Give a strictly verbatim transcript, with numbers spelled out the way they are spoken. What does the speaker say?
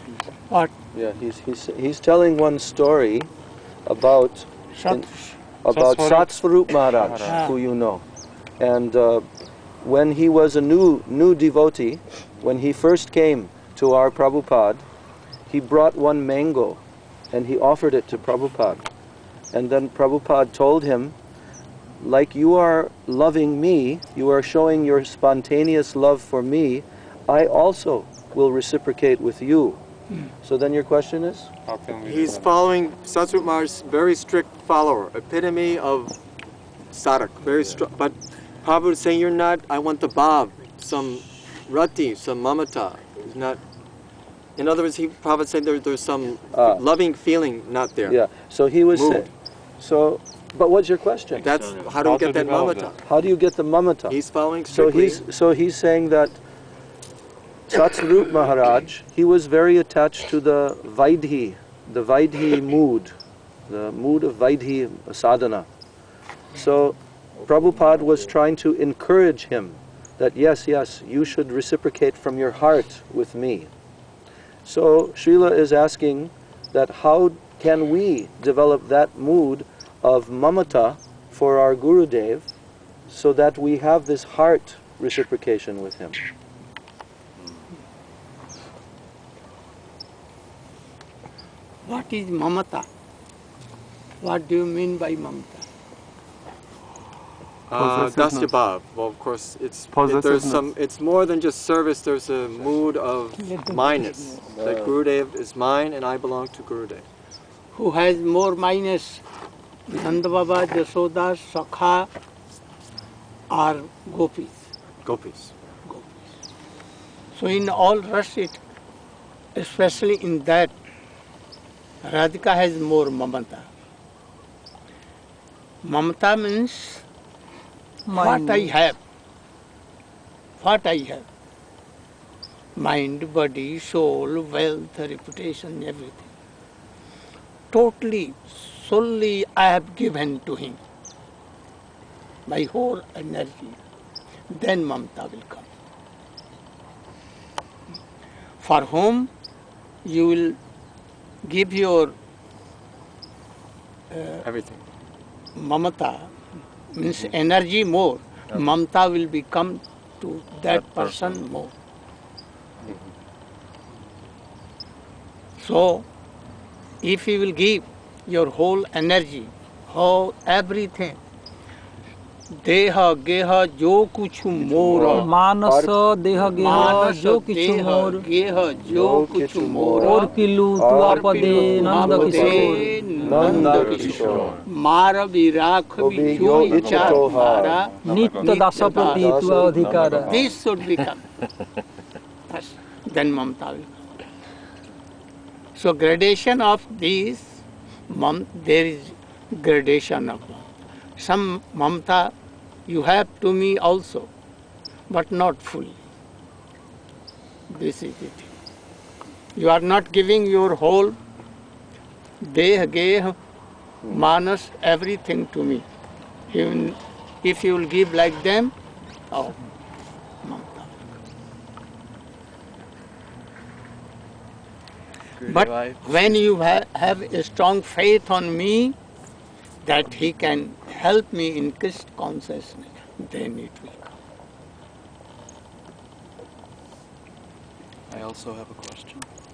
What? Yeah, he's he's he's telling one story about in, about Srila Maharaj, Ah. who you know, and uh, when he was a new new devotee, when he first came to our Prabhupada, he brought one mango, and he offered it to Prabhupada, and then Prabhupada told him, like you are loving me, you are showing your spontaneous love for me, I also will reciprocate with you. Mm. So then your question is? How can we He's following Satsrup Maharaj's very strict follower, epitome of sadhak, very strict. But Prabhupada is saying, you're not, I want the bhav, some rati, some mamata. He's not, in other words, he Prabhupada said there, there's some uh, loving feeling not there. Yeah, so he was saying, so, but what's your question? That's, how do we get that mamata? How do you get the mamata? He's following strictly. So he's, so he's saying that Satsrup Maharaj, he was very attached to the Vaidhi, the Vaidhi mood, the mood of Vaidhi sadhana. So Prabhupada was trying to encourage him that yes, yes, you should reciprocate from your heart with me. So Srila is asking that how can we develop that mood of mamata for our Gurudev so that we have this heart reciprocation with him. What is mamata? What do you mean by mamata? Uh, Dasya bhav. Well, of course, it's it, there's some. It's more than just service. There's a mood of minus. That Gurudev is mine, and I belong to Gurudev. Who has more minus? Nanda Baba, Jasoda, Sakha, or Gopis? Gopis. Gopis. So in all rest, it, especially in that, Radhika has more mamata. Mamata means mind. What I have. What I have. Mind, body, soul, wealth, reputation, everything. Totally, solely I have given to him. My whole energy. Then mamata will come. For whom you will give your uh, everything. Mamata means mm-hmm. energy more. Okay. Mamata will become to that, that person, person more. Mm-hmm. So, if you will give your whole energy, whole everything, deha, geha, jo kuch mora. Manas, deha, geha, jo kuch mor. Geha, jo kuch mora. Or pilu, tuapade, nanda kishore. Nanda kishore. Mara virakh vichu vichar mara. Nitya dasa prati tua adhikara. This should become. Then mamata will come. So gradation of these, mam, there is gradation of mamata. Some mamata you have to me also, but not fully. This is it. You are not giving your whole deh, geh, manas, everything to me. Even if you will give like them, oh, mamata. But when you ha have a strong faith on me, that he can help me in Krishna consciousness, then it will come. I also have a question.